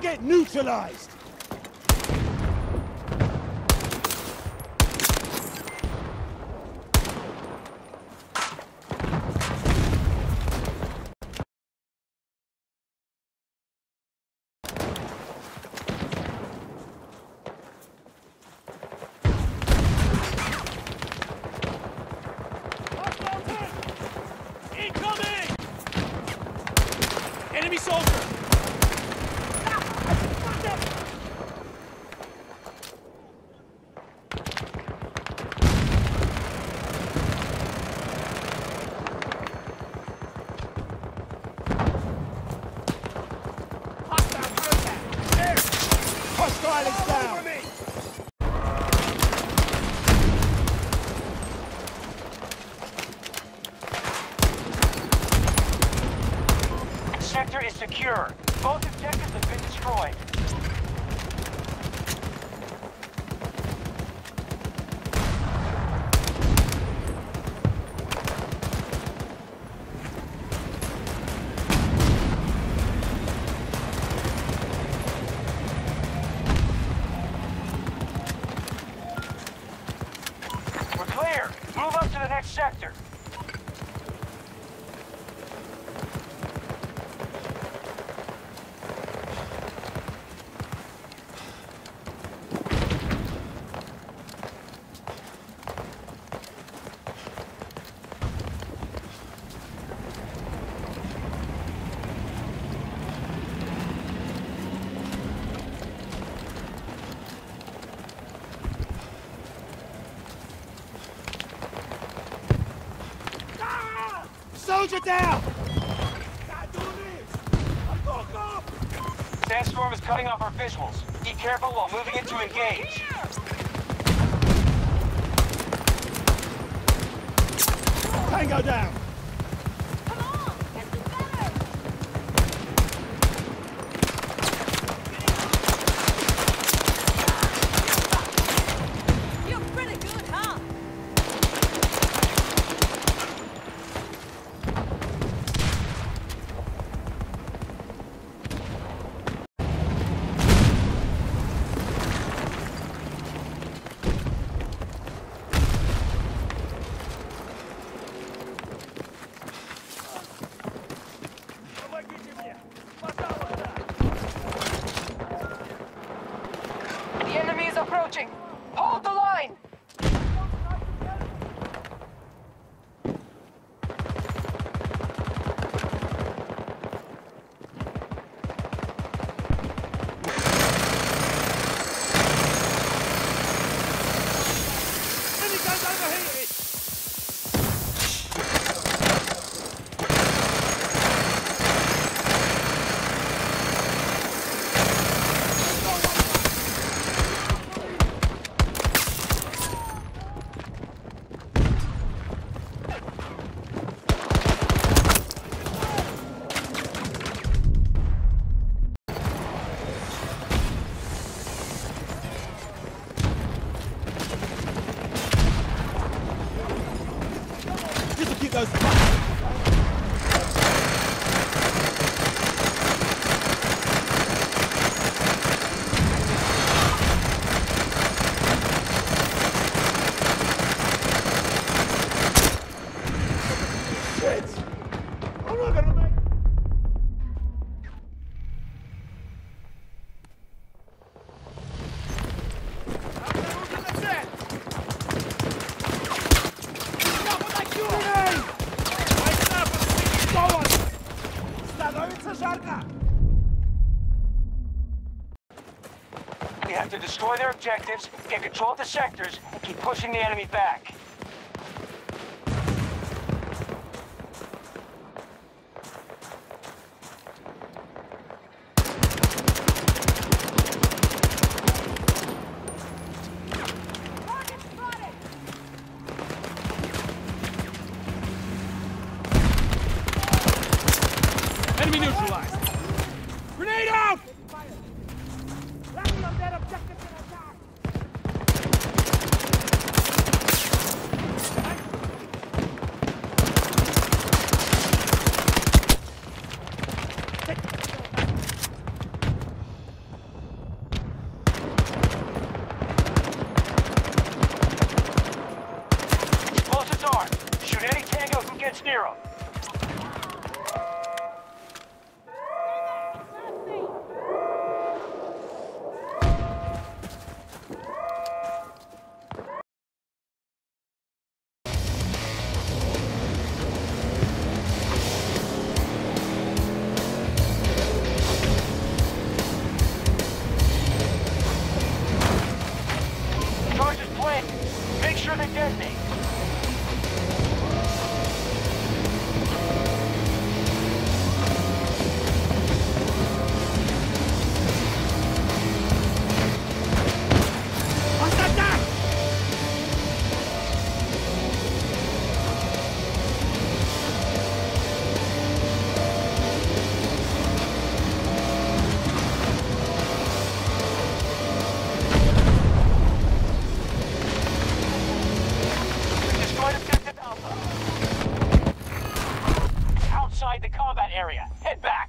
Target neutralized! Enemy soldier! Hostile is down! Sector is secure. Both objectives have been destroyed. We're clear. Move up to the next sector. Soldier down! Sandstorm is cutting off our visuals. Be careful while moving in to engage. Tango down! Come on! Let's do better! You're pretty good, huh? The enemy is approaching. Hold the line. Enemy guns overheated! This'll keep those... Shit! I'm not gonna make... We have to destroy their objectives, get control of the sectors, and keep pushing the enemy back. Enemy neutralized! Grenade out! gets near him. Charge is planted. Make sure they detonate. Destroyed objective Alpha. Outside the combat area. Head back.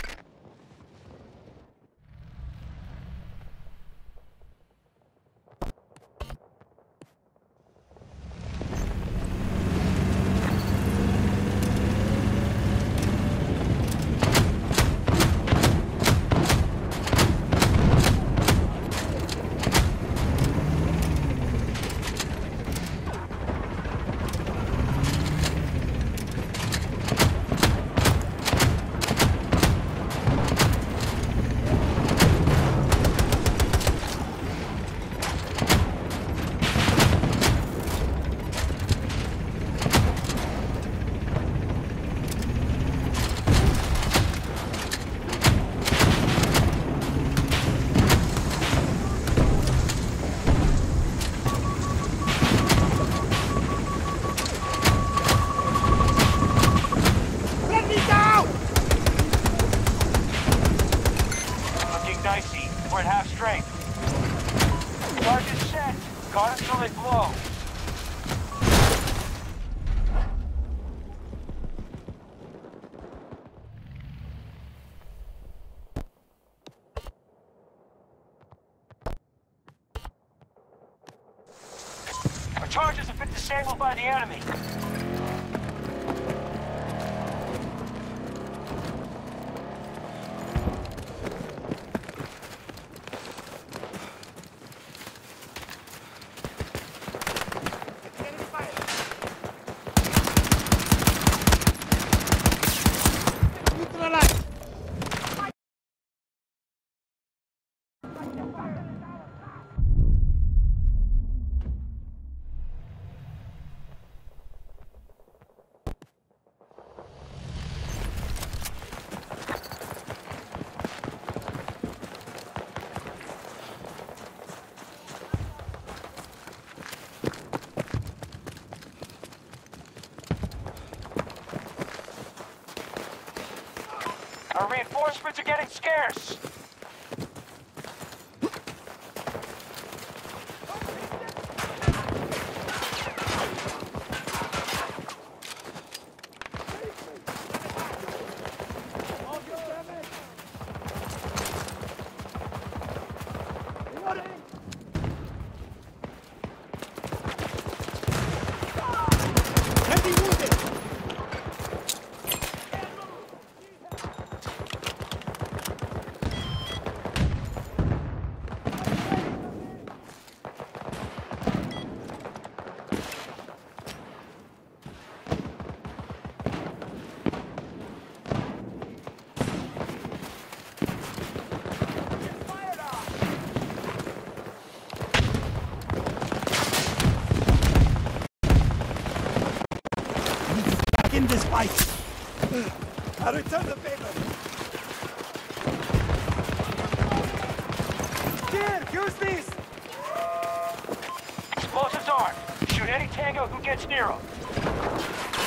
Let me down! Looking dicey. We're at half strength. Charge is set. Guard until they blow. Our charges have been disabled by the enemy. Neutralize! Our reinforcements are getting scarce. Heavy wounded! In this fight! I return the favor! Here, use these! Explosives armed. Shoot any tango who gets near them.